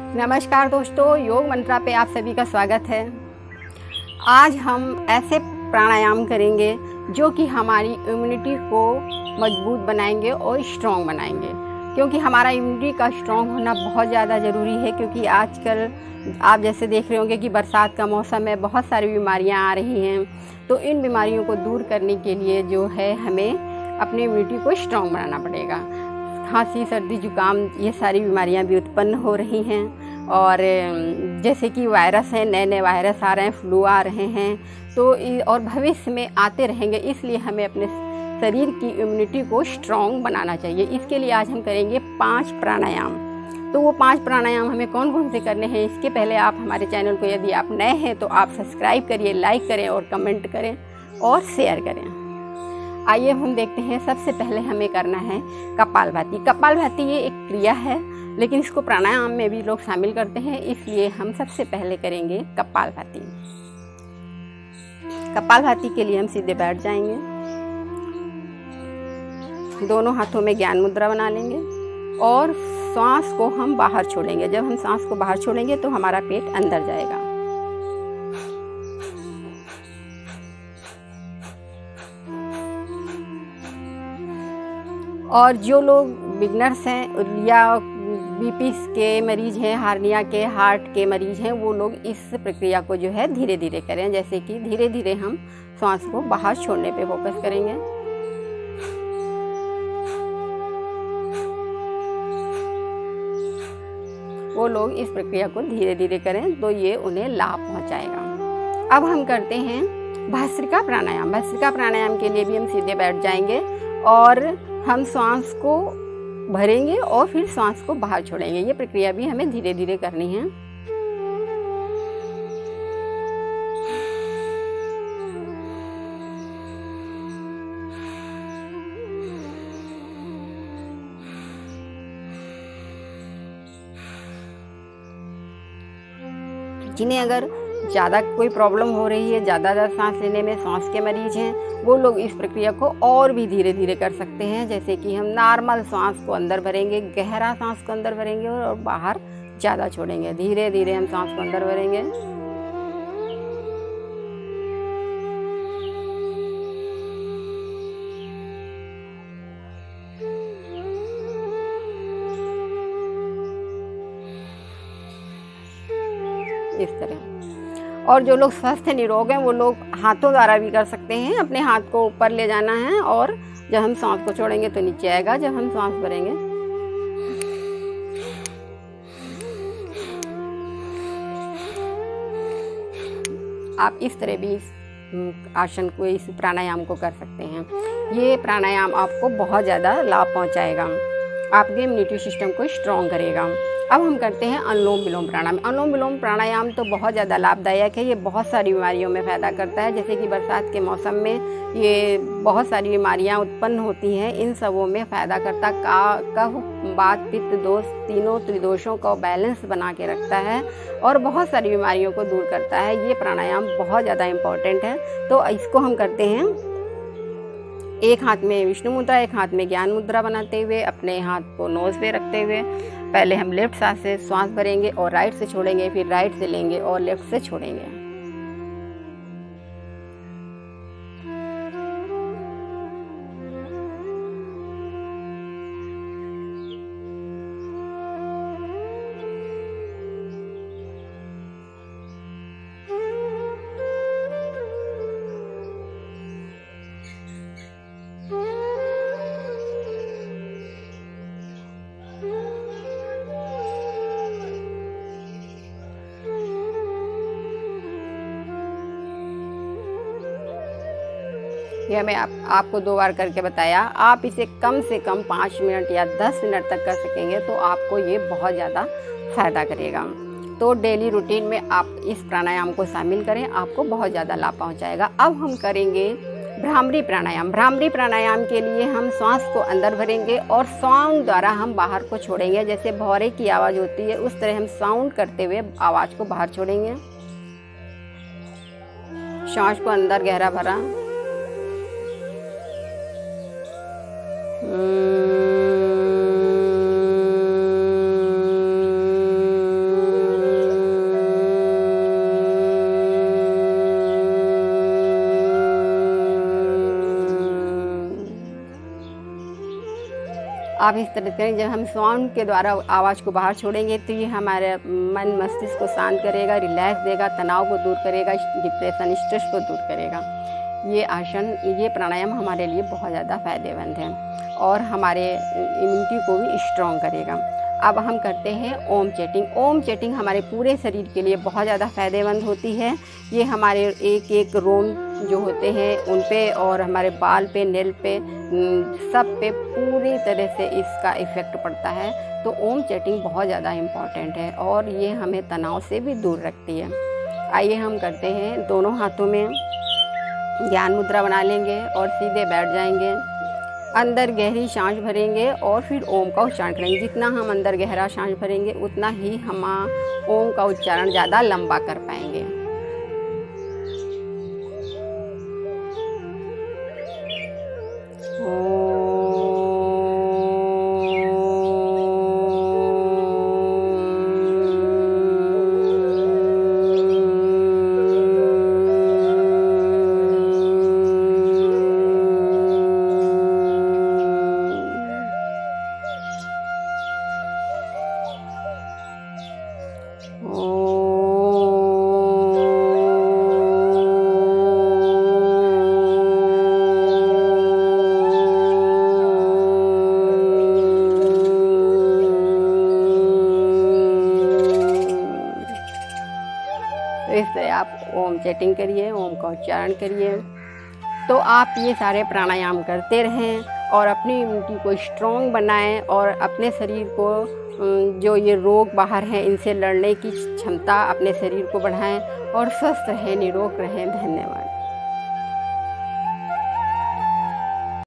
नमस्कार दोस्तों, योग मंत्रा पे आप सभी का स्वागत है। आज हम ऐसे प्राणायाम करेंगे जो कि हमारी इम्यूनिटी को मजबूत बनाएंगे और स्ट्रॉन्ग बनाएंगे, क्योंकि हमारा इम्यूनिटी का स्ट्रॉन्ग होना बहुत ज़्यादा ज़रूरी है। क्योंकि आजकल आप जैसे देख रहे होंगे कि बरसात का मौसम है, बहुत सारी बीमारियां आ रही हैं। तो इन बीमारियों को दूर करने के लिए जो है हमें अपनी इम्यूनिटी को स्ट्रॉन्ग बनाना पड़ेगा। खांसी, सर्दी, जुकाम, ये सारी बीमारियां भी उत्पन्न हो रही हैं। और जैसे कि वायरस हैं, नए नए वायरस आ रहे हैं, फ्लू आ रहे हैं, तो और भविष्य में आते रहेंगे। इसलिए हमें अपने शरीर की इम्यूनिटी को स्ट्रॉन्ग बनाना चाहिए। इसके लिए आज हम करेंगे 5 प्राणायाम। तो वो 5 प्राणायाम हमें कौन कौन से करने हैं, इसके पहले आप हमारे चैनल को यदि आप नए हैं तो आप सब्सक्राइब करिए, लाइक करें और कमेंट करें और शेयर करें। आइए हम देखते हैं। सबसे पहले हमें करना है कपालभाति। कपालभाति ये एक क्रिया है, लेकिन इसको प्राणायाम में भी लोग शामिल करते हैं, इसलिए हम सबसे पहले करेंगे कपालभाति। कपालभाति के लिए हम सीधे बैठ जाएंगे, दोनों हाथों में ज्ञान मुद्रा बना लेंगे और सांस को हम बाहर छोड़ेंगे। जब हम सांस को बाहर छोड़ेंगे तो हमारा पेट अंदर जाएगा। और जो लोग बिगनर्स हैं या बीपी के मरीज हैं, हार्निया के, हार्ट के मरीज हैं, वो लोग इस प्रक्रिया को जो है धीरे धीरे करें। जैसे कि धीरे धीरे हम सांस को बाहर छोड़ने पे फोकस करेंगे। वो लोग इस प्रक्रिया को धीरे धीरे करें तो ये उन्हें लाभ पहुंचाएगा। अब हम करते हैं भस्त्रिका प्राणायाम। भस्त्रिका प्राणायाम के लिए भी हम सीधे बैठ जाएंगे और हम सांस को भरेंगे और फिर सांस को बाहर छोड़ेंगे। ये प्रक्रिया भी हमें धीरे धीरे करनी है। जिन्हें अगर ज़्यादा कोई प्रॉब्लम हो रही है, ज़्यादा सांस लेने में, सांस के मरीज हैं, वो लोग इस प्रक्रिया को और भी धीरे धीरे कर सकते हैं। जैसे कि हम नॉर्मल सांस को अंदर भरेंगे, गहरा सांस को अंदर भरेंगे और बाहर ज़्यादा छोड़ेंगे। धीरे धीरे हम सांस को अंदर भरेंगे इस तरह। और जो लोग स्वस्थ निरोग हैं वो लोग हाथों द्वारा भी कर सकते हैं। अपने हाथ को ऊपर ले जाना है और जब हम सांस को छोड़ेंगे तो नीचे आएगा। जब हम सांस भरेंगे आप इस तरह भी इस आसन को, इस प्राणायाम को कर सकते हैं। ये प्राणायाम आपको बहुत ज़्यादा लाभ पहुंचाएगा, आपके इम्यूनिटी सिस्टम को स्ट्रॉन्ग करेगा। अब हम करते हैं अनुलोम विलोम प्राणायाम। अनुलोम विलोम प्राणायाम तो बहुत ज़्यादा लाभदायक है। ये बहुत सारी बीमारियों में फ़ायदा करता है। जैसे कि बरसात के मौसम में ये बहुत सारी बीमारियां उत्पन्न होती हैं, इन सबों में फ़ायदा करता। कफ, वात, पित्त दोष, तीनों त्रिदोषों को बैलेंस बना के रखता है और बहुत सारी बीमारियों को दूर करता है। ये प्राणायाम बहुत ज़्यादा इम्पॉर्टेंट है। तो इसको हम करते हैं एक हाथ में विष्णु मुद्रा, एक हाथ में ज्ञान मुद्रा बनाते हुए, अपने हाथ को नोज पे रखते हुए पहले हम लेफ्ट साइड से सांस भरेंगे और राइट से छोड़ेंगे, फिर राइट से लेंगे और लेफ्ट से छोड़ेंगे। यह मैं आपको 2 बार करके बताया। आप इसे कम से कम 5 मिनट या 10 मिनट तक कर सकेंगे तो आपको ये बहुत ज़्यादा फ़ायदा करेगा। तो डेली रूटीन में आप इस प्राणायाम को शामिल करें, आपको बहुत ज़्यादा लाभ पहुंचाएगा। अब हम करेंगे भ्रामरी प्राणायाम। भ्रामरी प्राणायाम के लिए हम सांस को अंदर भरेंगे और साउंड द्वारा हम बाहर को छोड़ेंगे। जैसे भौरे की आवाज़ होती है उस तरह हम साउंड करते हुए आवाज़ को बाहर छोड़ेंगे। सांस को अंदर गहरा भरा, आप इस तरह करें, जब हम साउंड के द्वारा आवाज़ को बाहर छोड़ेंगे तो ये हमारे मन मस्तिष्क को शांत करेगा, रिलैक्स देगा, तनाव को दूर करेगा, डिप्रेशन स्ट्रेस को दूर करेगा। ये प्राणायाम हमारे लिए बहुत ज़्यादा फ़ायदेमंद है और हमारे इम्यूनिटी को भी स्ट्रॉन्ग करेगा। अब हम करते हैं ओम चैटिंग। ओम चैटिंग हमारे पूरे शरीर के लिए बहुत ज़्यादा फ़ायदेमंद होती है। ये हमारे एक एक रोम जो होते हैं उन पे और हमारे बाल पे, नेल पे, सब पे पूरी तरह से इसका इफ़ेक्ट पड़ता है। तो ओम चैटिंग बहुत ज़्यादा इम्पॉर्टेंट है और ये हमें तनाव से भी दूर रखती है। आइए हम करते हैं। दोनों हाथों में ध्यान मुद्रा बना लेंगे और सीधे बैठ जाएंगे। अंदर गहरी सांस भरेंगे और फिर ओम का उच्चारण करेंगे। जितना हम अंदर गहरा सांस भरेंगे उतना ही हम ओम का उच्चारण ज़्यादा लंबा कर पाएंगे। तो इससे आप ओम चैटिंग करिए, ओम का उच्चारण करिए। तो आप ये सारे प्राणायाम करते रहें और अपनी इम्यूनिटी को स्ट्रॉन्ग बनाएं और अपने शरीर को जो ये रोग बाहर हैं इनसे लड़ने की क्षमता अपने शरीर को बढ़ाएं और स्वस्थ रहें, निरोग रहें। धन्यवाद।